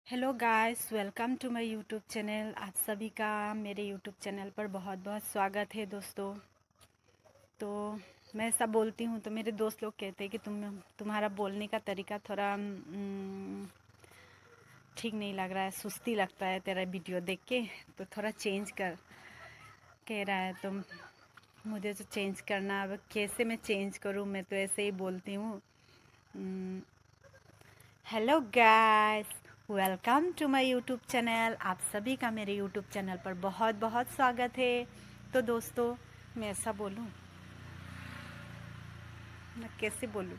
Hello guys, welcome to my YouTube channel. आप सभी का मेरे यूट्यूब चैनल पर बहुत बहुत स्वागत है दोस्तों। तो मैं सब बोलती हूँ तो मेरे दोस्त लोग कहते हैं कि तुम्हारा बोलने का तरीका थोड़ा ठीक नहीं लग रहा है, सुस्ती लगता है तेरा वीडियो देख के, तो थोड़ा चेंज कर कह रहा है। तो मुझे तो चेंज करना, अब कैसे मैं चेंज करूँ? मैं तो ऐसे ही बोलती हूँ। Hello guys, welcome to my YouTube channel. आप सभी का मेरे यूट्यूब चैनल पर बहुत बहुत स्वागत है। तो दोस्तों, मैं ऐसा बोलूं, मैं कैसे बोलूं?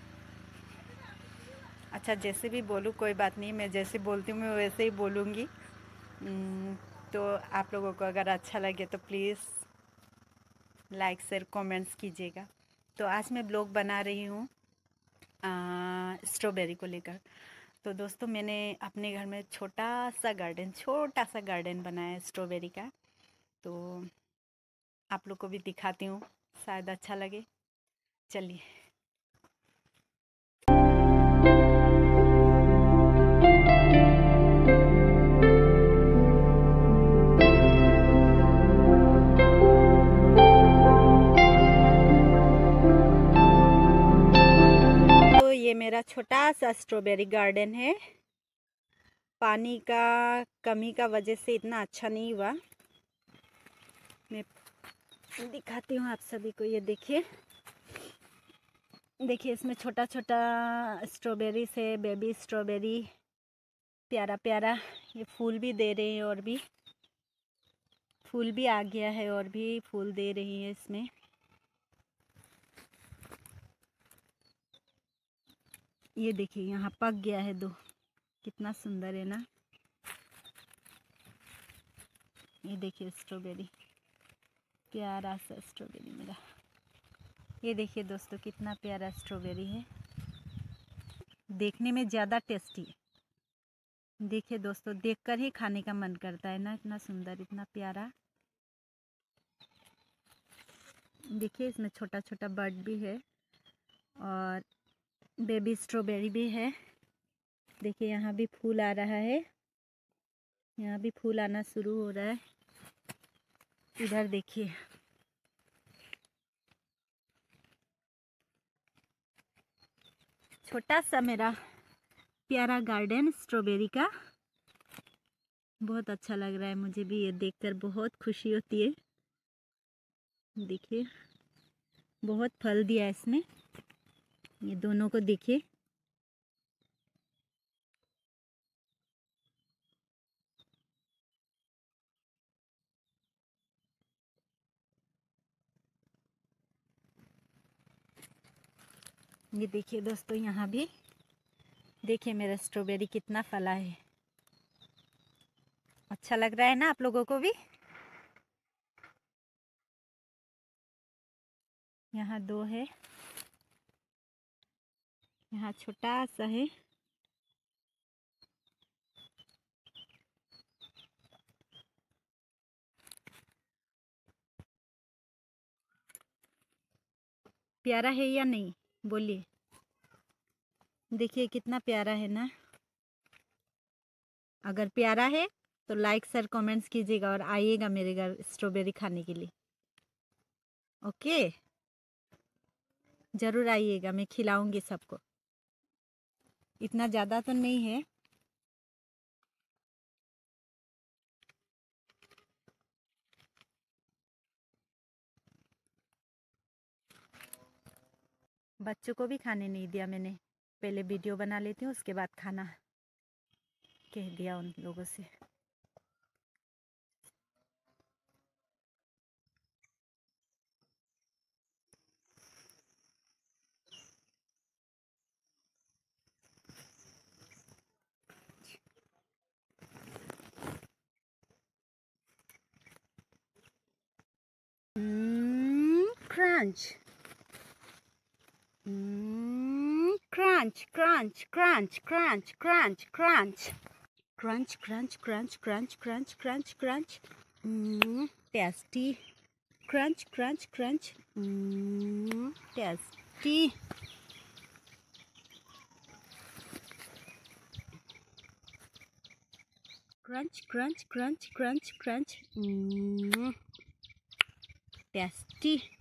अच्छा, जैसे भी बोलूं कोई बात नहीं, मैं जैसे बोलती हूँ मैं वैसे ही बोलूँगी। तो आप लोगों को अगर अच्छा लगे तो प्लीज़ लाइक शेयर कमेंट्स कीजिएगा। तो आज मैं ब्लॉग बना रही हूँ स्ट्रॉबेरी को लेकर। तो दोस्तों, मैंने अपने घर में छोटा सा गार्डन बनाया है स्ट्रॉबेरी का। तो आप लोग को भी दिखाती हूँ, शायद अच्छा लगे। चलिए। तो ये मेरा छोटा सा स्ट्रॉबेरी गार्डन है। पानी का कमी का वजह से इतना अच्छा नहीं हुआ। मैं दिखाती हूँ आप सभी को। ये देखिए, इसमें छोटा छोटा स्ट्रॉबेरी से बेबी स्ट्रॉबेरी प्यारा प्यारा ये फूल भी दे रहे हैं, और भी फूल भी आ गया है और भी फूल दे रही है इसमें। ये देखिए, यहाँ पक गया है दो, कितना सुंदर है ना। ये देखिए स्ट्रॉबेरी, प्यारा सा स्ट्रॉबेरी मेरा। ये देखिए दोस्तों, कितना प्यारा स्ट्रॉबेरी है, देखने में ज़्यादा टेस्टी है। देखिए दोस्तों, देखकर ही खाने का मन करता है ना, इतना सुंदर, इतना प्यारा। देखिए, इसमें छोटा छोटा बर्ड भी है और बेबी स्ट्रॉबेरी भी है। देखिए, यहाँ भी फूल आ रहा है, यहाँ भी फूल आना शुरू हो रहा है। इधर देखिए, छोटा सा मेरा प्यारा गार्डन स्ट्रॉबेरी का। बहुत अच्छा लग रहा है मुझे भी, ये देखकर बहुत खुशी होती है। देखिए, बहुत फल दिया है इसमें, ये दोनों को देखिए। ये देखिए दोस्तों, यहाँ भी देखिए मेरा स्ट्रॉबेरी कितना फला है। अच्छा लग रहा है ना आप लोगों को भी? यहाँ दो है, यहाँ छोटा सा है। प्यारा है या नहीं, बोलिए। देखिए कितना प्यारा है ना। अगर प्यारा है तो लाइक शेयर कमेंट्स कीजिएगा और आइएगा मेरे घर स्ट्रॉबेरी खाने के लिए। ओके, ज़रूर आइएगा, मैं खिलाऊंगी सबको। इतना ज़्यादा तो नहीं है। बच्चों को भी खाने नहीं दिया मैंने, पहले वीडियो बना लेती हूँ उसके बाद खाना कह दिया उन लोगों से। Crunch crunch crunch crunch crunch crunch crunch crunch crunch crunch crunch crunch crunch crunch tasty. Crunch crunch crunch tasty. Crunch crunch crunch crunch crunch, tasty.